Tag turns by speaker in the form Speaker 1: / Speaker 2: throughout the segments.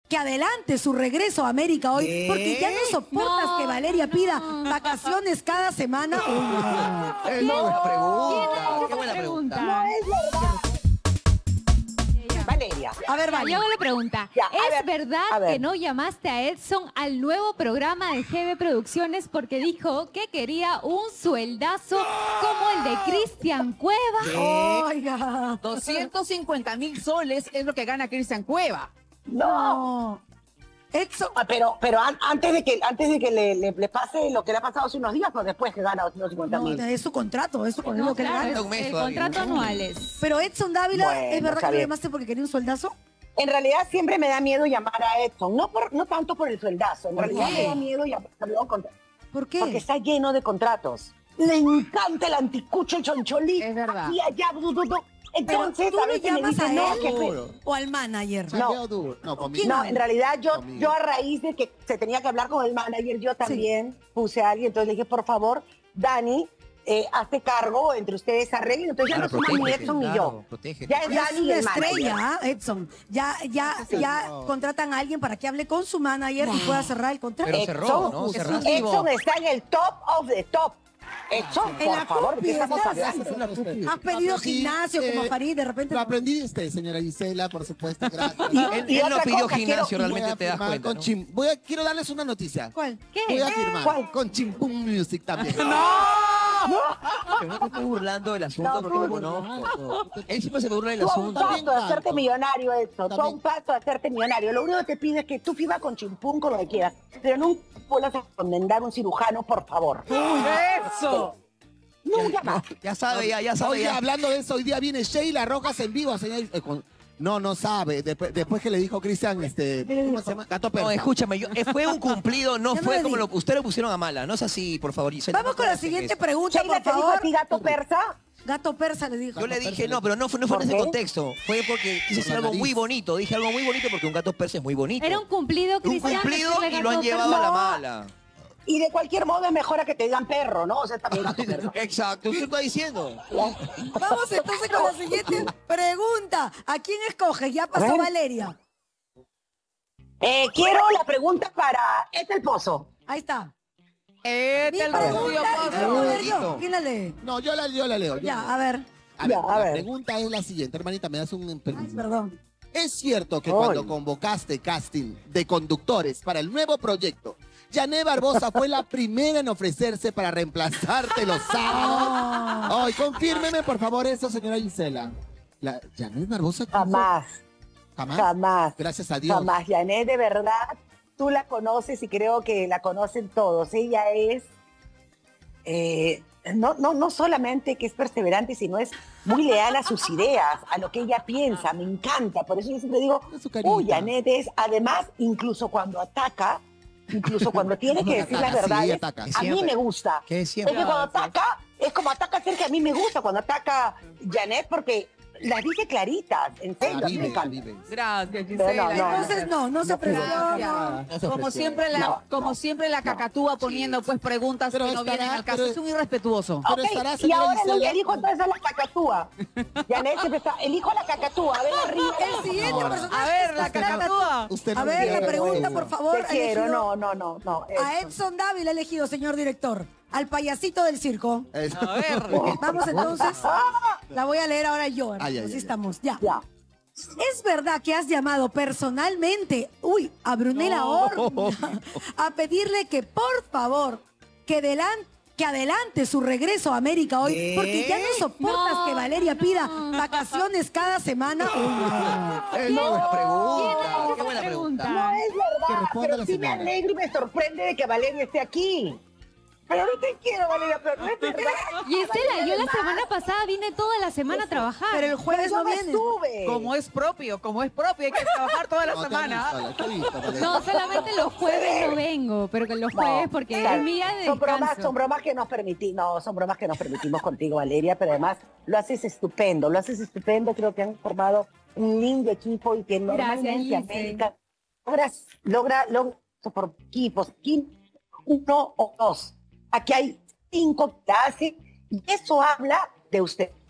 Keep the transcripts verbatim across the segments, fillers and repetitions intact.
Speaker 1: que adelante su regreso a América hoy,
Speaker 2: ¿Qué?
Speaker 1: porque ya no soportas
Speaker 3: No,
Speaker 1: que Valeria pida vacaciones cada semana. Uy, no.
Speaker 2: Qué buena pregunta.
Speaker 3: ¿Quién
Speaker 2: Qué buena pregunta.
Speaker 3: pregunta?
Speaker 4: Es verdad. Valeria.
Speaker 1: A ver,
Speaker 3: Yo
Speaker 1: vale.
Speaker 3: hago la pregunta.
Speaker 4: Ya, a
Speaker 3: ¿Es
Speaker 4: ver,
Speaker 3: verdad
Speaker 4: a ver.
Speaker 3: que no llamaste a Edson al nuevo programa de G B Producciones porque dijo que quería un sueldazo como el de Cristian Cueva?
Speaker 2: ¿Qué?
Speaker 1: Oiga.
Speaker 5: doscientos cincuenta mil soles es lo que gana Cristian Cueva.
Speaker 4: No.
Speaker 1: Edson,
Speaker 4: Ah, Pero, pero an- antes de que, antes de que le, le- le pase lo que le ha pasado hace unos días, pues después que gana doscientos cincuenta
Speaker 1: no,
Speaker 4: mil.
Speaker 1: es su contrato, es su
Speaker 3: No,
Speaker 1: contrato que le
Speaker 3: claro,
Speaker 1: gana.
Speaker 3: es
Speaker 2: un mes
Speaker 3: el
Speaker 2: todavía.
Speaker 3: contrato anuales.
Speaker 1: Pero Edson Dávila,
Speaker 4: Bueno,
Speaker 1: ¿es verdad
Speaker 4: está
Speaker 1: que lo
Speaker 4: bien.
Speaker 1: llamaste porque quería un sueldazo?
Speaker 4: En realidad siempre me da miedo llamar a Edson, no, por, no tanto por el sueldazo, en
Speaker 1: ¿Por
Speaker 4: realidad
Speaker 1: qué?
Speaker 4: me da miedo llamarlo con-
Speaker 1: ¿Por qué?
Speaker 4: porque está lleno de contratos. Le encanta el anticucho, el choncholí.
Speaker 5: Es verdad.
Speaker 4: Aquí, allá, du, du, du.
Speaker 1: Pero
Speaker 4: Entonces,
Speaker 1: tú
Speaker 4: a
Speaker 1: lo
Speaker 4: veces me
Speaker 1: llamas
Speaker 4: dice,
Speaker 1: a
Speaker 4: no,
Speaker 1: él
Speaker 4: que fe-
Speaker 6: Seguro.
Speaker 1: o al manager.
Speaker 4: No.
Speaker 6: Chambeo duro. No, conmigo.
Speaker 4: No, en realidad yo,
Speaker 6: Conmigo.
Speaker 4: yo a raíz de que se tenía que hablar con el manager, yo también puse a alguien, entonces le dije, por favor, Dani, eh, hazte cargo, entre ustedes arreglen. Entonces ya no somos ni Edson ni yo.
Speaker 2: Protege.
Speaker 4: Ya es
Speaker 1: Ya es
Speaker 4: Dani y
Speaker 1: una
Speaker 4: el manager.
Speaker 1: estrella, ¿ah, Edson. Ya, ya, ya contratan a alguien para que hable con su manager y pueda cerrar el contrato.
Speaker 2: Pero cerró,
Speaker 4: Edson,
Speaker 2: ¿no?
Speaker 4: Edson
Speaker 2: Cerró.
Speaker 4: está en el top of the top. Edson,
Speaker 1: En
Speaker 4: por
Speaker 1: la
Speaker 4: favor, ¿de
Speaker 1: cúspide
Speaker 4: qué estamos
Speaker 1: estás.
Speaker 4: hablando?
Speaker 1: Has pedido
Speaker 6: Aprendí,
Speaker 1: gimnasio como
Speaker 6: eh,
Speaker 1: Farid, de repente.
Speaker 6: Lo aprendí de usted, señora Gisela, por supuesto. Gracias.
Speaker 4: Y-
Speaker 2: Él,
Speaker 4: y
Speaker 2: él no
Speaker 4: otra
Speaker 2: pidió
Speaker 4: cosa,
Speaker 2: gimnasio,
Speaker 4: quiero-
Speaker 6: Voy
Speaker 2: realmente
Speaker 6: a
Speaker 2: te das
Speaker 6: firmar
Speaker 2: cuenta,
Speaker 6: con
Speaker 2: ¿no?
Speaker 6: Chim- voy a, quiero darles una noticia.
Speaker 1: ¿Cuál?
Speaker 3: ¿Qué?
Speaker 6: Voy a firmar
Speaker 4: ¿Cuál?
Speaker 6: con Chimpum Music también.
Speaker 2: Pero no te estoy burlando del asunto
Speaker 4: No,
Speaker 2: porque lo
Speaker 4: tú-
Speaker 2: conozco. Él siempre se burla del
Speaker 4: Tú a un
Speaker 2: asunto.
Speaker 6: También
Speaker 4: paso de hacerte
Speaker 6: canto.
Speaker 4: millonario, Edson. Tú a
Speaker 6: También-
Speaker 4: un paso de hacerte millonario. Lo único que te pido es que tú firmas con chimpún, con lo que quieras. Pero nunca vuelvas a recomendar un cirujano, por favor.
Speaker 5: ¡Eso!
Speaker 4: Nunca más.
Speaker 2: Ya sabe, ya, ya sabe.
Speaker 6: Oye,
Speaker 2: Ya.
Speaker 6: hablando de eso, hoy día viene Sheila Rojas en vivo, señor. eh, con- No, no sabe. Después, después que le dijo Cristian, este, ¿cómo se llama? Gato Persa.
Speaker 2: No, escúchame, yo, eh, fue un cumplido, no
Speaker 1: Ya no
Speaker 2: fue
Speaker 1: le
Speaker 2: como
Speaker 1: di.
Speaker 2: lo ustedes lo pusieron a mala. No es así, por favor, Gisela.
Speaker 1: Vamos
Speaker 2: no
Speaker 1: con la
Speaker 2: hagas
Speaker 1: siguiente
Speaker 2: eso.
Speaker 1: pregunta,
Speaker 4: Sheila
Speaker 1: por
Speaker 4: te dijo
Speaker 1: favor.
Speaker 4: a ti, gato persa.
Speaker 1: Gato persa le dijo.
Speaker 2: Yo le dije, no, pero no fue, no fue en
Speaker 4: ¿Por
Speaker 2: ese
Speaker 4: qué?
Speaker 2: contexto. Fue porque quise decir
Speaker 6: la
Speaker 2: algo
Speaker 6: nariz.
Speaker 2: muy bonito. Dije algo muy bonito porque un gato persa es muy bonito.
Speaker 3: Era un cumplido,
Speaker 2: un
Speaker 3: Cristian.
Speaker 2: cumplido
Speaker 3: decirle
Speaker 2: y lo han
Speaker 3: gato
Speaker 2: llevado
Speaker 3: persa.
Speaker 2: a la
Speaker 4: No.
Speaker 2: mala.
Speaker 4: Y de cualquier modo es mejor a que te digan perro, ¿no? O sea, también gato persa.
Speaker 2: Exacto, ¿usted está diciendo?
Speaker 1: Vamos entonces con la siguiente pregunta. ¿A quién escoges? Ya pasó
Speaker 4: A ver.
Speaker 1: Valeria.
Speaker 4: Eh, quiero la pregunta para Ethel Pozo.
Speaker 1: Ahí está.
Speaker 5: Este
Speaker 1: Mi
Speaker 5: el
Speaker 1: pregunta,
Speaker 5: Rocío
Speaker 1: ¿quién
Speaker 5: Pozo.
Speaker 1: la leo yo?
Speaker 2: Bonito.
Speaker 1: ¿Quién la lee?
Speaker 6: No, yo la, yo la leo. yo
Speaker 1: Ya,
Speaker 6: la
Speaker 1: a ver.
Speaker 6: leo. A
Speaker 4: Ya,
Speaker 6: ver,
Speaker 4: a
Speaker 6: la
Speaker 4: ver.
Speaker 6: pregunta es la siguiente, hermanita, me das un
Speaker 1: Ay,
Speaker 6: permiso.
Speaker 1: perdón.
Speaker 6: ¿Es cierto que
Speaker 4: Ay.
Speaker 6: cuando convocaste casting de conductores para el nuevo proyecto, Yané Barbosa fue la primera en ofrecerse para reemplazarte los sábados? Ay, confírmeme, por favor, eso, señora Gisela. La, ¿Yané Barbosa? quiso-
Speaker 4: Jamás,
Speaker 6: ¿Jamás?
Speaker 4: jamás,
Speaker 6: Gracias a Dios.
Speaker 4: jamás. Janet, de verdad, tú la conoces y creo que la conocen todos. Ella es, eh, no, no, no solamente que es perseverante, sino es muy leal a sus ideas, a lo que ella piensa. Me encanta. Por eso yo siempre digo,
Speaker 6: Es su carita.
Speaker 4: uy, Janet es, además, incluso cuando ataca, incluso cuando tiene que decir las
Speaker 6: Ataca, sí,
Speaker 4: verdades,
Speaker 6: ataca.
Speaker 4: a mí
Speaker 2: Siempre.
Speaker 4: me gusta.
Speaker 2: Que
Speaker 4: Es
Speaker 2: siempre.
Speaker 4: que cuando ataca, es como ataca cerca, a mí me gusta cuando ataca Janet porque las dice claritas, en serio,
Speaker 6: La
Speaker 4: a mí me
Speaker 6: vive, la
Speaker 4: encanta.
Speaker 6: vive.
Speaker 5: Gracias,
Speaker 4: Pero
Speaker 5: Gisela.
Speaker 4: no, no.
Speaker 1: Entonces no, no se
Speaker 4: No, pero-
Speaker 1: prestó.
Speaker 5: Gracias.
Speaker 6: No se
Speaker 5: Como
Speaker 6: ofreció.
Speaker 5: siempre, la,
Speaker 4: No,
Speaker 5: como
Speaker 4: no.
Speaker 5: siempre la cacatúa poniendo pues preguntas
Speaker 6: Pero
Speaker 5: que no
Speaker 6: estará-
Speaker 5: vienen al caso.
Speaker 6: pero-
Speaker 5: Es un irrespetuoso.
Speaker 6: Pero
Speaker 4: Ok,
Speaker 6: estará,
Speaker 4: y
Speaker 6: señora
Speaker 4: ahora no,
Speaker 6: Gisela.
Speaker 4: elijo entonces a la cacatúa. Janet siempre está, elijo a la cacatúa, a ver la río.
Speaker 1: El siguiente
Speaker 6: No.
Speaker 1: personaje.
Speaker 5: A ver, la
Speaker 1: está-
Speaker 5: cacatúa.
Speaker 6: Usted no
Speaker 1: A ver,
Speaker 6: tiene
Speaker 1: le pregunta,
Speaker 6: vergüenza.
Speaker 1: por favor.
Speaker 4: Te
Speaker 1: ha
Speaker 4: quiero,
Speaker 1: elegido
Speaker 4: no, no, no, no.
Speaker 1: A Edson Dávila ha elegido, señor director. Al payasito del circo.
Speaker 6: Eso.
Speaker 5: A ver.
Speaker 1: Vamos entonces. La voy a leer ahora yo.
Speaker 6: Ay, ay,
Speaker 1: Así
Speaker 6: ay.
Speaker 1: estamos. Ya.
Speaker 4: Ya.
Speaker 1: ¿Es verdad que has llamado personalmente, uy, a Brunella Horna a pedirle que por favor, que, delan- que adelante su regreso a América hoy?
Speaker 2: ¿Qué?
Speaker 1: Porque ya no soportas
Speaker 3: No.
Speaker 1: que Valeria pida vacaciones cada semana. Uy, no.
Speaker 2: Qué buena pregunta.
Speaker 3: ¿Quién
Speaker 2: Qué buena pregunta.
Speaker 4: No es
Speaker 6: Que
Speaker 4: verdad,
Speaker 6: responda
Speaker 4: pero
Speaker 6: la
Speaker 4: sí me
Speaker 6: señora.
Speaker 4: alegro y me sorprende de que Valeria esté aquí. Pero no te quiero, Valeria, pero no es verdad.
Speaker 3: Gisela, yo la semana pasada vine toda la semana a trabajar.
Speaker 1: Pero el jueves
Speaker 4: Yo
Speaker 1: no
Speaker 4: no
Speaker 1: viene.
Speaker 4: estuve.
Speaker 5: Como es propio, como es propio, hay que trabajar toda la
Speaker 6: No, te he
Speaker 5: semana.
Speaker 6: visto, te he visto, Valeria.
Speaker 3: No, solamente los jueves no vengo, pero que los
Speaker 4: No,
Speaker 3: jueves porque
Speaker 4: claro,
Speaker 3: es mi día de
Speaker 4: son bromas,
Speaker 3: descanso.
Speaker 4: son bromas que nos permitimos, no, son bromas que nos permitimos contigo, Valeria, pero además lo haces estupendo, lo haces estupendo, creo que han formado un lindo equipo y que normalmente
Speaker 3: Gise.
Speaker 4: América logras, logra, logra por equipos, aquí uno o dos, aquí hay cinco que hacen y eso habla de usted.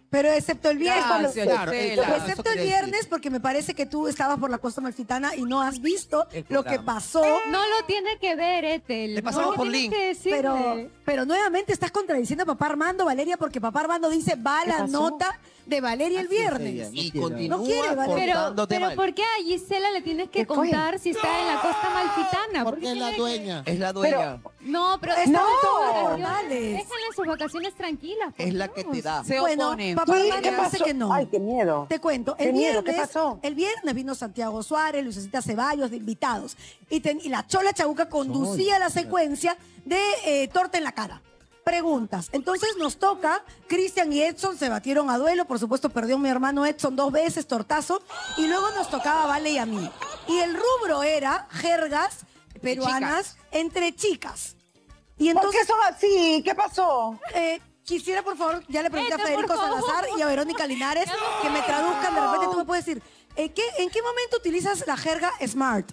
Speaker 1: Pero excepto el viernes.
Speaker 5: Gracias,
Speaker 6: Claro,
Speaker 5: Gisela.
Speaker 6: claro.
Speaker 1: Excepto
Speaker 6: eso
Speaker 1: el
Speaker 6: quiere
Speaker 1: viernes,
Speaker 6: decir.
Speaker 1: porque me parece que tú estabas por la costa amalfitana y no has visto
Speaker 2: El
Speaker 1: lo que
Speaker 2: programa.
Speaker 1: pasó.
Speaker 3: No lo tiene que ver, Ethel.
Speaker 2: Le pasaron
Speaker 3: no
Speaker 2: por
Speaker 3: tienes
Speaker 2: link.
Speaker 3: que decirle.
Speaker 1: Pero, pero nuevamente estás contradiciendo a papá Armando, Valeria, porque papá Armando dice va
Speaker 4: ¿Qué
Speaker 1: la
Speaker 4: pasó?
Speaker 1: nota de Valeria el
Speaker 6: Así es
Speaker 1: viernes.
Speaker 6: ella.
Speaker 2: Y
Speaker 6: quiere.
Speaker 2: continúa
Speaker 1: No quiere, vale.
Speaker 3: Pero,
Speaker 2: portándote
Speaker 3: pero
Speaker 2: mal.
Speaker 3: ¿por qué a Gisela le tienes que
Speaker 4: ¿Qué fue?
Speaker 3: contar si está en la costa amalfitana? ¿Por
Speaker 6: Porque
Speaker 3: qué
Speaker 6: es la
Speaker 3: tiene que-
Speaker 6: dueña.
Speaker 2: Es la dueña.
Speaker 3: No, pero
Speaker 1: Está
Speaker 3: está
Speaker 1: en todas las
Speaker 3: vacaciones.
Speaker 1: formales.
Speaker 3: Déjale sus vacaciones tranquilas. por
Speaker 2: Es la que
Speaker 3: Dios.
Speaker 2: te da.
Speaker 5: Se
Speaker 1: Bueno,
Speaker 5: opone.
Speaker 1: papá
Speaker 4: ¿Qué?
Speaker 1: Armando
Speaker 4: ¿Qué
Speaker 1: dice
Speaker 4: pasó?
Speaker 1: que no.
Speaker 4: Ay, qué miedo.
Speaker 1: Te cuento,
Speaker 4: Qué
Speaker 1: el
Speaker 4: miedo,
Speaker 1: viernes,
Speaker 4: ¿qué pasó?
Speaker 1: el viernes vino Santiago Suárez, Lucecita Ceballos de invitados y, ten- y la Chola Chabuca conducía la secuencia de eh, torta en la cara. Preguntas. Entonces nos toca, Cristian y Edson se batieron a duelo, por supuesto perdió mi hermano Edson dos veces, tortazo, y luego nos tocaba a Vale y a mí. Y el rubro era jergas peruanas entre chicas. Y
Speaker 4: ¿Por
Speaker 1: entonces
Speaker 4: qué son así? ¿Qué pasó?
Speaker 1: eh, quisiera, por favor, ya le pregunté a
Speaker 3: Vete,
Speaker 1: Federico
Speaker 3: por favor.
Speaker 1: Salazar y a Verónica Linares que me traduzcan. De repente tú me puedes decir, ¿en qué, ¿en qué momento utilizas la jerga smart?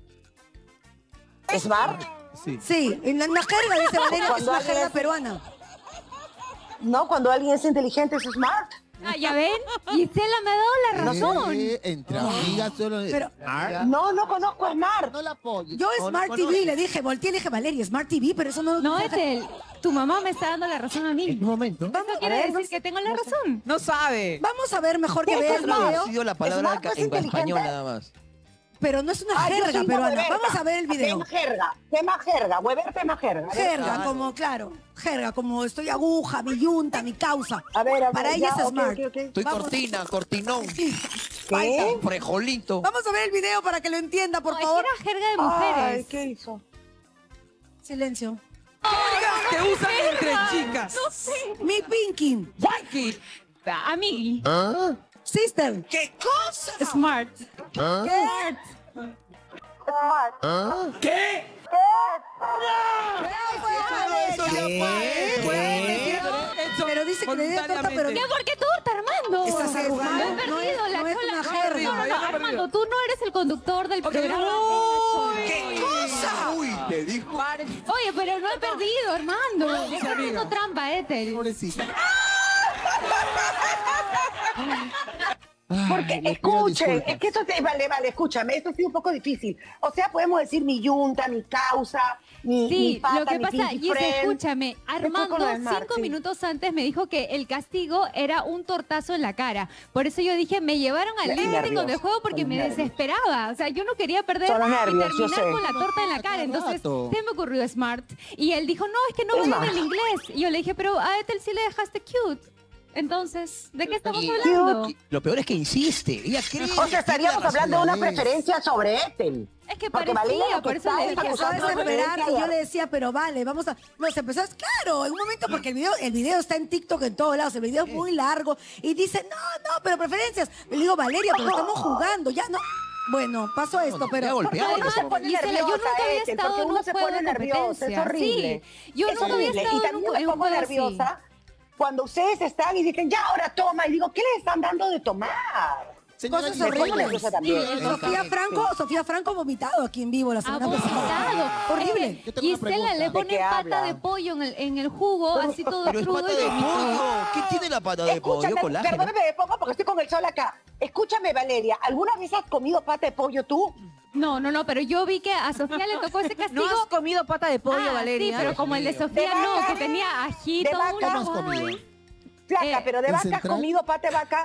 Speaker 4: ¿Smart?
Speaker 6: Sí.
Speaker 1: Sí, en la, en la jerga, dice Valeria, que es
Speaker 4: Cuando
Speaker 1: una
Speaker 4: alguien
Speaker 1: jerga
Speaker 4: es-
Speaker 1: peruana.
Speaker 4: No, cuando alguien es inteligente es smart.
Speaker 3: Ah, ¿ya ven? Gisela me ha dado la razón.
Speaker 6: Eh, entre amigas solo.
Speaker 1: Pero-
Speaker 6: Ah,
Speaker 4: No, no conozco smart.
Speaker 6: no la apoyo.
Speaker 1: Yo
Speaker 2: No,
Speaker 1: Smart
Speaker 2: no,
Speaker 1: T V
Speaker 2: no.
Speaker 1: le dije, volteé y le dije, Valeria, Smart T V, pero eso no...
Speaker 3: No, Ethel, tu mamá me está dando la razón a mí.
Speaker 2: En un momento.
Speaker 3: Eso quiere
Speaker 4: a ver,
Speaker 3: decir
Speaker 4: no sé-
Speaker 3: que tengo la razón.
Speaker 5: No sabe.
Speaker 1: Vamos a ver mejor que
Speaker 4: ¿Qué
Speaker 1: vea
Speaker 4: es
Speaker 1: el
Speaker 4: Smart?
Speaker 1: video,
Speaker 2: Ha sido la palabra
Speaker 4: Smart no es
Speaker 2: en español
Speaker 4: inteligente.
Speaker 2: nada más.
Speaker 1: pero no es una
Speaker 4: Ah, yo
Speaker 1: jerga
Speaker 4: soy
Speaker 1: peruana.
Speaker 4: hueverga.
Speaker 1: Vamos a ver el video.
Speaker 4: Tema jerga, tema jerga, huever tema jerga. A ver,
Speaker 1: Jerga,
Speaker 2: Claro.
Speaker 1: como, claro, jerga, como estoy aguja, mi yunta, mi causa.
Speaker 4: A ver, a ver,
Speaker 1: Para ella
Speaker 4: ya,
Speaker 1: es
Speaker 4: ok,
Speaker 1: Smart.
Speaker 4: ok, ok.
Speaker 2: Estoy
Speaker 1: Vamos.
Speaker 2: cortina, cortinón.
Speaker 4: ¿Qué?
Speaker 2: Frejolito.
Speaker 1: Vamos a ver el video para que lo entienda, por
Speaker 3: No, es que
Speaker 1: favor.
Speaker 3: era jerga de mujeres.
Speaker 4: Ay, ¿qué hizo?
Speaker 1: Silencio.
Speaker 5: Que usan entre chicas.
Speaker 1: Mi Pinky.
Speaker 5: Yankee.
Speaker 3: Amigui.
Speaker 1: Sister.
Speaker 5: ¿Qué cosa?
Speaker 3: Smart.
Speaker 1: ¿Qué?
Speaker 4: Smart.
Speaker 5: ¿Qué?
Speaker 1: Pero dice que le dio torta, pero
Speaker 3: ¿Qué? ¿Por qué torta, Armando?
Speaker 1: Estás arrugando.
Speaker 3: No he
Speaker 1: No
Speaker 3: perdido
Speaker 1: es-
Speaker 3: la
Speaker 1: no es
Speaker 3: cola.
Speaker 1: una
Speaker 3: No,
Speaker 1: jerga.
Speaker 3: no, no,
Speaker 5: Ya no he
Speaker 3: Armando,
Speaker 5: perdido.
Speaker 3: tú no eres el conductor del programa.
Speaker 5: ¿Qué cosa?
Speaker 2: Uy, te dijo.
Speaker 3: Oye, pero no he perdido, Armando. Estás haciendo trampa, Ethel.
Speaker 6: Pobrecita.
Speaker 4: Porque,
Speaker 6: Ay, le pido
Speaker 4: escuchen,
Speaker 6: disculpas.
Speaker 4: es que esto te, vale, vale, escúchame, esto ha sido un poco difícil. O sea, podemos decir mi yunta, mi causa, mi, mi
Speaker 3: Sí,
Speaker 4: pata,
Speaker 3: lo que
Speaker 4: mi
Speaker 3: pasa,
Speaker 4: pinky
Speaker 3: Gis,
Speaker 4: friend.
Speaker 3: escúchame,
Speaker 4: fue con
Speaker 3: Armando
Speaker 4: lo de Smart,
Speaker 3: cinco
Speaker 4: sí.
Speaker 3: minutos antes me dijo que el castigo era un tortazo en la cara. Por eso yo dije, me llevaron al
Speaker 4: Los
Speaker 3: límite con
Speaker 4: nervios,
Speaker 3: el juego porque
Speaker 4: los
Speaker 3: me
Speaker 4: nervios.
Speaker 3: desesperaba. O sea, yo no quería perder
Speaker 4: Son los
Speaker 3: y
Speaker 4: nervios, yo
Speaker 3: terminar
Speaker 4: sé.
Speaker 3: con la torta en la cara.
Speaker 6: Cada
Speaker 3: Entonces,
Speaker 6: rato.
Speaker 3: se me ocurrió Smart. Y él dijo, no, es que no
Speaker 4: Es
Speaker 3: voy en
Speaker 4: más.
Speaker 3: el inglés. Y yo le dije, pero a Ethel sí le dejaste cute. Entonces, ¿de qué estamos
Speaker 2: Y-
Speaker 3: hablando?
Speaker 2: Lo peor es que insiste. Ella cree.
Speaker 4: O sea, estaríamos hablando de una preferencia sobre Ethel.
Speaker 3: Es que
Speaker 4: Porque
Speaker 3: parecía,
Speaker 4: Valeria lo que
Speaker 3: por eso
Speaker 4: está
Speaker 3: le
Speaker 4: es
Speaker 3: dije,
Speaker 1: Empezó a
Speaker 4: acusando de
Speaker 1: desesperar y
Speaker 4: preferencia.
Speaker 1: yo le decía, pero vale, vamos a... Nos empezó a... Claro, en un momento, porque el video, el video está en TikTok en todos lados, el video es muy largo, y dice, no, no, pero preferencias. Le digo, Valeria, pero estamos jugando, ya no... Bueno, pasó esto,
Speaker 2: te ha
Speaker 1: pero...
Speaker 2: golpeado.
Speaker 4: Uno se pone
Speaker 3: Gisela, yo
Speaker 4: nerviosa,
Speaker 3: nunca había
Speaker 4: Ethel,
Speaker 3: estado
Speaker 4: porque
Speaker 3: en
Speaker 4: uno
Speaker 3: un
Speaker 4: se
Speaker 3: juego
Speaker 4: pone
Speaker 3: de
Speaker 4: nervioso, es
Speaker 3: competencia.
Speaker 4: horrible.
Speaker 3: Sí, yo
Speaker 4: es
Speaker 3: nunca había
Speaker 4: horrible.
Speaker 3: estado
Speaker 4: Y
Speaker 3: en un,
Speaker 4: también
Speaker 3: en
Speaker 4: me
Speaker 3: un
Speaker 4: pongo
Speaker 3: juego
Speaker 4: nerviosa
Speaker 3: así.
Speaker 4: cuando ustedes están y dicen, ya, ahora toma. Y digo, ¿qué les están dando de tomar?
Speaker 6: Señora
Speaker 1: Cosas
Speaker 6: Gisela,
Speaker 4: Me pongo
Speaker 1: horribles.
Speaker 4: nerviosa también.
Speaker 1: Sí, Sofía Franco, Sofía Franco vomitado aquí en vivo la
Speaker 3: Ha
Speaker 1: semana pasada.
Speaker 3: vomitado.
Speaker 1: Horrible.
Speaker 6: Yo tengo una
Speaker 3: Gisela le
Speaker 6: pregunta.
Speaker 4: ¿De
Speaker 3: ponen
Speaker 4: qué
Speaker 3: pata
Speaker 4: habla?
Speaker 3: de pollo en el, en el jugo, así todo
Speaker 2: Pero es
Speaker 3: crudo
Speaker 2: pata
Speaker 3: y
Speaker 2: de
Speaker 3: vomitó.
Speaker 2: pollo. ¿Qué tiene la pata de pollo?
Speaker 4: Escúchame,
Speaker 2: Colágeno.
Speaker 4: perdóname de poco porque estoy con el sol acá. Escúchame, Valeria, ¿alguna vez has comido pata de pollo tú?
Speaker 3: No, no, no, pero yo vi que a Sofía le tocó ese castigo.
Speaker 5: ¿No has comido pata de pollo,
Speaker 3: Ah,
Speaker 5: Valeria?
Speaker 3: Sí, pero como el de Sofía
Speaker 4: De
Speaker 3: no,
Speaker 4: vaca.
Speaker 3: que tenía ajito,
Speaker 4: De vaca.
Speaker 3: una
Speaker 6: ¿Qué más
Speaker 3: jugada
Speaker 6: comido?
Speaker 3: ahí.
Speaker 4: Flaca,
Speaker 3: Eh,
Speaker 4: pero de
Speaker 6: ¿en
Speaker 4: vaca has
Speaker 6: Central?
Speaker 4: comido pata de vaca.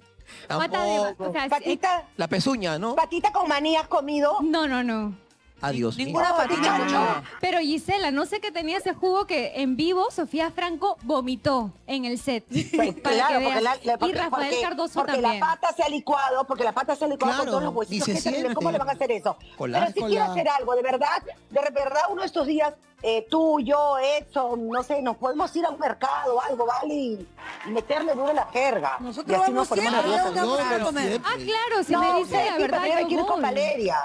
Speaker 3: Pata de vaca, o sea,
Speaker 4: Patita,
Speaker 2: La pezuña, ¿no?
Speaker 4: patita con maní has comido.
Speaker 3: No, no, no.
Speaker 2: Adiós.
Speaker 5: Ninguna
Speaker 4: No,
Speaker 5: patita
Speaker 4: no,
Speaker 5: con
Speaker 4: no.
Speaker 5: nada.
Speaker 3: Pero Gisela, no sé qué tenía ese jugo que en vivo Sofía Franco vomitó en el set.
Speaker 4: Pues,
Speaker 3: Para
Speaker 4: claro,
Speaker 3: que
Speaker 4: porque,
Speaker 3: veas.
Speaker 4: la, la-
Speaker 3: y
Speaker 4: porque-
Speaker 3: Rafael
Speaker 4: porque-
Speaker 3: Cardoso
Speaker 4: porque
Speaker 3: también.
Speaker 4: la pata se ha licuado, porque la pata se ha licuado
Speaker 2: Claro,
Speaker 4: con todos los huesitos.
Speaker 2: y se
Speaker 4: Qué terrible,
Speaker 2: siente.
Speaker 4: ¿cómo le van a hacer eso?
Speaker 2: Colar,
Speaker 4: Pero si
Speaker 6: colar.
Speaker 4: quiero hacer algo, de verdad, de verdad, uno de estos días, eh, tú, yo, Edson, no sé, nos podemos ir a un mercado o algo, ¿vale? Y, y meterle duro en la jerga.
Speaker 1: Nosotros
Speaker 4: Y así
Speaker 1: vamos
Speaker 4: nos ponemos
Speaker 1: siempre,
Speaker 4: nerviosos.
Speaker 1: vamos a
Speaker 6: Yo,
Speaker 1: comer.
Speaker 6: siempre.
Speaker 3: Ah, claro, si
Speaker 4: No,
Speaker 3: me dice
Speaker 4: ustedes
Speaker 3: la
Speaker 4: sí,
Speaker 3: verdad,
Speaker 4: pero tienen
Speaker 3: yo
Speaker 4: que ir con
Speaker 3: voy.
Speaker 4: Valeria.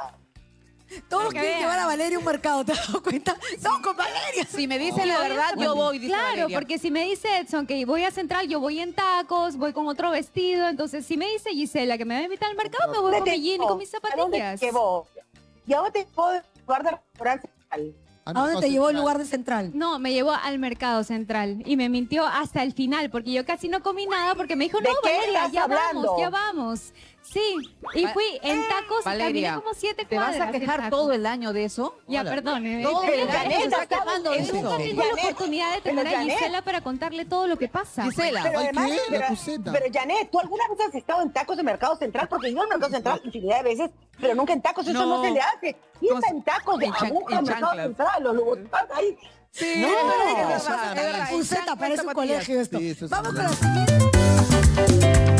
Speaker 1: Todos
Speaker 3: que
Speaker 1: quieren
Speaker 3: vean.
Speaker 1: llevar a Valeria a un mercado, ¿te das cuenta? No, con Valeria.
Speaker 5: Si me dicen la
Speaker 3: Yo voy
Speaker 5: verdad,
Speaker 3: en-
Speaker 5: yo voy, dice
Speaker 3: Claro,
Speaker 5: Valeria.
Speaker 3: porque si me dice Edson que voy a Central, yo voy en tacos, voy con otro vestido. Entonces, si me dice Gisela que me va a invitar al mercado, me voy con
Speaker 4: ¿Dónde
Speaker 3: mi jean y
Speaker 4: te
Speaker 3: con mis
Speaker 4: llevo? ¿A dónde
Speaker 3: zapatillas.
Speaker 4: te llevo? Y ahora te puedo guardar restaurante.
Speaker 6: Al
Speaker 1: ¿A dónde
Speaker 6: Mercado
Speaker 1: te llevó el
Speaker 6: Central.
Speaker 1: lugar de Central?
Speaker 3: No, me llevó al Mercado Central y me mintió hasta el final porque yo casi no comí nada porque me dijo,
Speaker 4: ¿De
Speaker 3: no,
Speaker 4: qué
Speaker 3: Valeria,
Speaker 4: estás
Speaker 3: ya
Speaker 4: hablando?
Speaker 3: vamos, ya vamos. Sí, y fui en tacos y caminé
Speaker 5: Valeria,
Speaker 3: como siete
Speaker 5: ¿te vas
Speaker 3: cuadras.
Speaker 5: a
Speaker 3: de
Speaker 5: quejar
Speaker 3: tacos.
Speaker 5: todo el año de eso?
Speaker 3: Ya,
Speaker 6: Hola.
Speaker 3: perdone.
Speaker 5: Todo
Speaker 3: Tenía-
Speaker 5: el año
Speaker 4: Janet,
Speaker 5: se está
Speaker 4: estamos-
Speaker 5: quejando de
Speaker 4: eso
Speaker 3: Nunca
Speaker 5: eso.
Speaker 3: tengo la
Speaker 4: Janet,
Speaker 3: oportunidad de
Speaker 4: pero
Speaker 3: tener a
Speaker 4: Janet-
Speaker 3: Gisela para contarle todo lo que pasa.
Speaker 5: Gisela,
Speaker 4: Pero
Speaker 6: Ay,
Speaker 4: además,
Speaker 6: ¿qué? La
Speaker 4: pero,
Speaker 6: Cuseta.
Speaker 4: pero Janet, ¿tú alguna vez has estado en tacos de Mercado Central? Porque yo en Mercado Central infinidad de veces, pero nunca en tacos, eso no,
Speaker 5: No.
Speaker 4: se le hace. ¿Quién está en tacos de
Speaker 5: En chan-
Speaker 4: aguja
Speaker 5: en
Speaker 4: en Mercado
Speaker 5: chanclas.
Speaker 4: Central? Los Louboutin ahí.
Speaker 5: Sí,
Speaker 4: No,
Speaker 5: es verdad,
Speaker 6: no,
Speaker 5: es verdad, es verdad.
Speaker 1: Cuseta, parece un colegio esto.
Speaker 6: Sí, eso es
Speaker 1: Vamos con
Speaker 6: verdad.
Speaker 1: la siguiente.